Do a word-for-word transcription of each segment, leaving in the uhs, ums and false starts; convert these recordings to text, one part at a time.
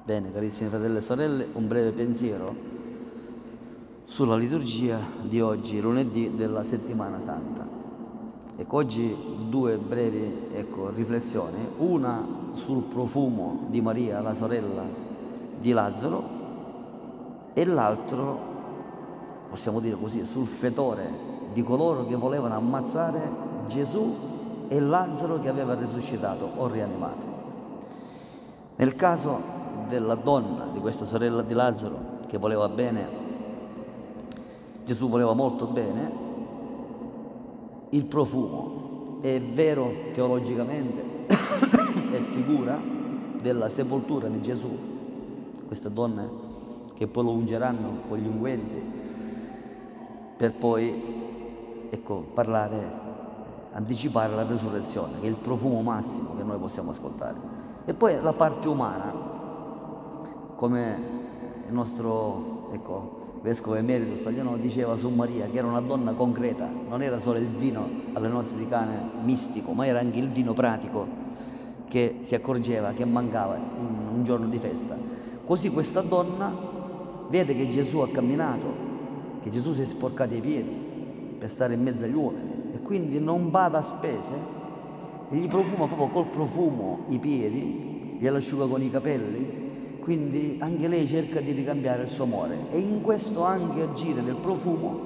Bene, carissimi fratelli e sorelle, un breve pensiero sulla liturgia di oggi, lunedì della settimana santa. Ecco, oggi due brevi ecco, riflessioni, una sul profumo di Maria, la sorella di Lazzaro, e l'altro, possiamo dire così, sul fetore di coloro che volevano ammazzare Gesù e Lazzaro che aveva risuscitato o rianimato. Nel caso della donna, di questa sorella di Lazzaro, che voleva bene, Gesù voleva molto bene, il profumo è vero teologicamente, è figura della sepoltura di Gesù. Queste donne che poi lo ungeranno con gli unguenti per poi ecco, parlare, anticipare la resurrezione, che è il profumo massimo che noi possiamo ascoltare. E poi la parte umana, come il nostro ecco, vescovo emerito Stagliano diceva su Maria, che era una donna concreta, non era solo il vino alle nozze di Cana mistico, ma era anche il vino pratico che si accorgeva che mancava in un giorno di festa. Così questa donna vede che Gesù ha camminato, che Gesù si è sporcato i piedi per stare in mezzo agli uomini e quindi non bada a spese e gli profuma proprio col profumo i piedi, glielo asciuga con i capelli. Quindi anche lei cerca di ricambiare il suo amore e in questo anche agire del profumo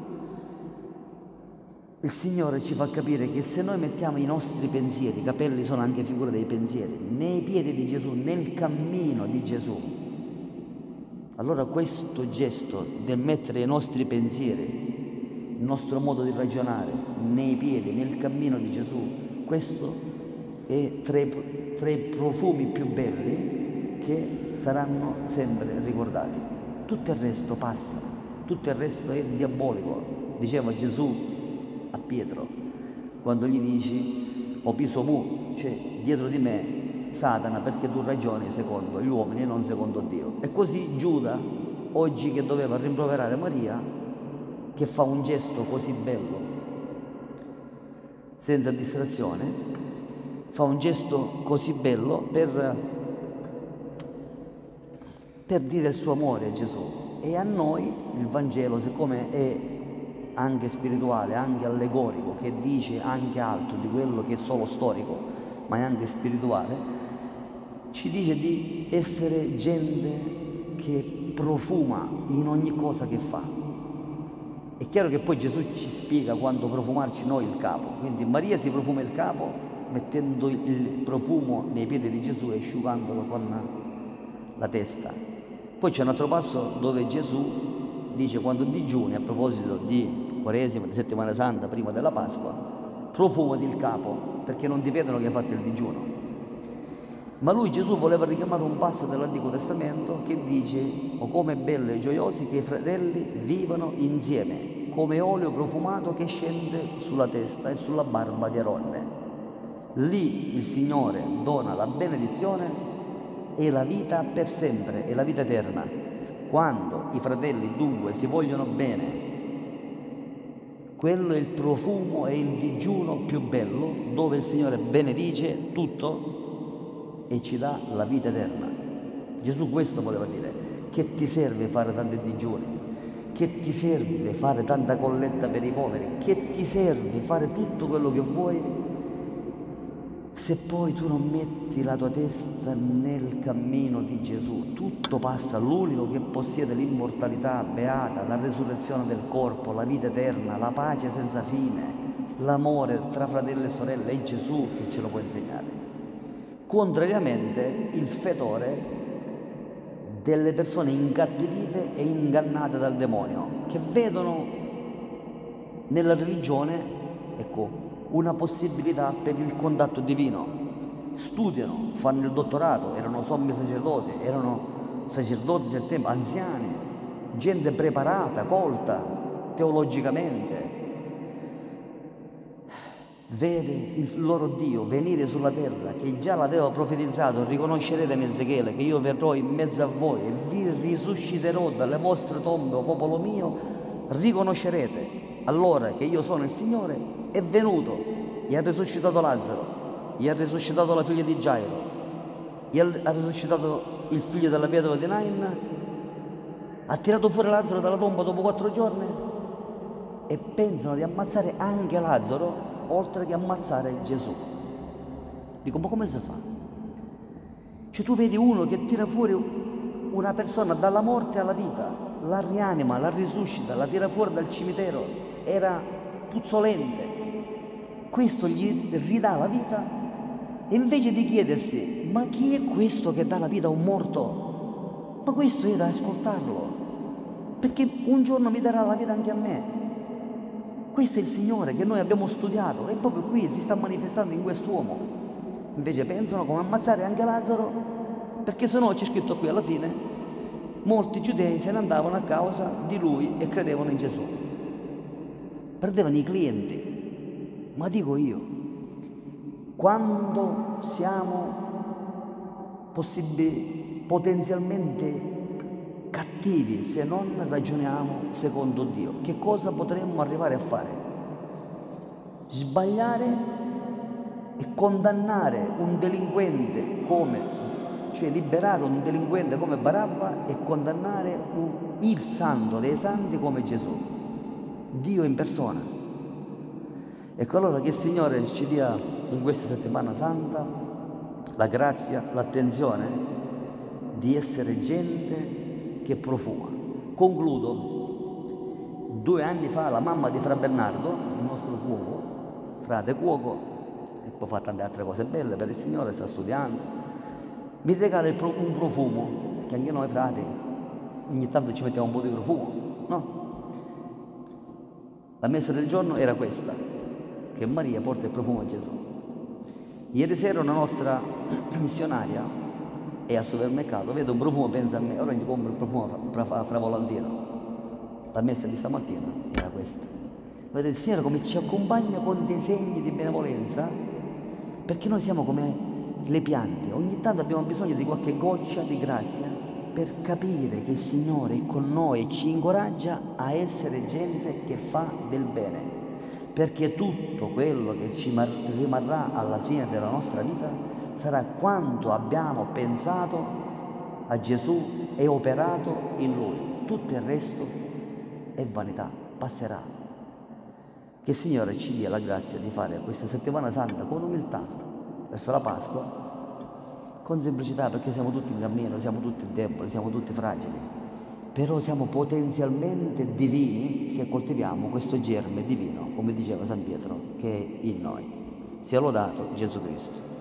il Signore ci fa capire che se noi mettiamo i nostri pensieri, i capelli sono anche figure dei pensieri, nei piedi di Gesù, nel cammino di Gesù, allora questo gesto del mettere i nostri pensieri, il nostro modo di ragionare nei piedi, nel cammino di Gesù, questo è tra i, tra i profumi più belli che saranno sempre ricordati. Tutto il resto passa, tutto il resto è diabolico. Diceva Gesù a Pietro, quando gli dici o piso mu, cioè dietro di me Satana, perché tu ragioni secondo gli uomini e non secondo Dio. E così Giuda, oggi che doveva rimproverare Maria, che fa un gesto così bello, senza distrazione, fa un gesto così bello per per dire il suo amore a Gesù. E a noi il Vangelo, siccome è anche spirituale, anche allegorico, che dice anche altro di quello che è solo storico, ma è anche spirituale, ci dice di essere gente che profuma in ogni cosa che fa. È chiaro che poi Gesù ci spiega quando profumarci noi il capo, quindi Maria si profuma il capo mettendo il profumo nei piedi di Gesù e asciugandolo con la testa. Poi c'è un altro passo dove Gesù dice quando digiuni, a proposito di Quaresima, di Settimana Santa, prima della Pasqua, profumati il capo, perché non ti vedono che hai fatto il digiuno. Ma lui, Gesù, voleva richiamare un passo dell'Antico Testamento che dice o come è bello e gioiosi che i fratelli vivano insieme, come olio profumato che scende sulla testa e sulla barba di Aronne. Lì il Signore dona la benedizione e la vita per sempre, e la vita eterna. Quando i fratelli dunque si vogliono bene, quello è il profumo e il digiuno più bello, dove il Signore benedice tutto e ci dà la vita eterna. Gesù questo voleva dire. Che ti serve fare tanti digiuni? Che ti serve fare tanta colletta per i poveri? Che ti serve fare tutto quello che vuoi se poi tu non metti la tua testa nel cammino di Gesù? Tutto passa. L'unico che possiede l'immortalità beata, la resurrezione del corpo, la vita eterna, la pace senza fine, l'amore tra fratelli e sorelle, è Gesù che ce lo può insegnare. Contrariamente il fetore delle persone incattivite e ingannate dal demonio, che vedono nella religione, ecco, una possibilità per il contatto divino, studiano, fanno il dottorato, erano sommi sacerdoti, erano sacerdoti del tempo, anziani, gente preparata, colta teologicamente, vede il loro Dio venire sulla terra, che già l'aveva profetizzato, riconoscerete in Ezechiele che io verrò in mezzo a voi e vi risusciterò dalle vostre tombe, o popolo mio, riconoscerete allora che io sono il Signore, è venuto, gli ha risuscitato Lazzaro, gli ha risuscitato la figlia di Gairo, gli ha risuscitato il figlio della vedova di Nain, ha tirato fuori Lazzaro dalla tomba dopo quattro giorni e pensano di ammazzare anche Lazzaro, oltre che ammazzare Gesù. Dico, ma come si fa? Cioè tu vedi uno che tira fuori una persona dalla morte alla vita, la rianima, la risuscita, la tira fuori dal cimitero, era puzzolente, questo gli ridà la vita, e invece di chiedersi, ma chi è questo che dà la vita a un morto? Ma questo è da ascoltarlo, perché un giorno mi darà la vita anche a me. Questo è il Signore che noi abbiamo studiato, e proprio qui si sta manifestando in quest'uomo. Invece pensano come ammazzare anche Lazzaro, perché se no c'è scritto qui alla fine, molti giudei se ne andavano a causa di lui e credevano in Gesù. Perdevano i clienti. Ma dico io, quando siamo possibili, potenzialmente cattivi se non ragioniamo secondo Dio, che cosa potremmo arrivare a fare? Sbagliare e condannare un delinquente come, cioè liberare un delinquente come Barabba e condannare un, il santo dei santi come Gesù, Dio in persona. Ecco allora che il Signore ci dia in questa settimana santa la grazia, l'attenzione di essere gente che profuma. Concludo. Due anni fa la mamma di Fra Bernardo, il nostro cuoco, frate cuoco, e poi fa tante altre cose belle per il Signore, sta studiando, mi regala il pro, un profumo, perché anche noi frati ogni tanto ci mettiamo un po' di profumo, no? La messa del giorno era questa, che Maria porta il profumo a Gesù. Ieri sera una nostra missionaria è al supermercato, vede un profumo, pensa a me, ora gli compro il profumo fra, fra, fra volantino. La messa di stamattina era questa. Vedete il Signore come ci accompagna con dei segni di benevolenza, perché noi siamo come le piante, ogni tanto abbiamo bisogno di qualche goccia di grazia per capire che il Signore è con noi e ci incoraggia a essere gente che fa del bene, perché tutto quello che ci rimarrà alla fine della nostra vita sarà quanto abbiamo pensato a Gesù e operato in Lui. Tutto il resto è vanità, passerà. Che il Signore ci dia la grazia di fare questa settimana santa con umiltà verso la Pasqua, con semplicità, perché siamo tutti in cammino, siamo tutti deboli, siamo tutti fragili, però siamo potenzialmente divini se coltiviamo questo germe divino, come diceva San Pietro, che è in noi. Sia lodato Gesù Cristo.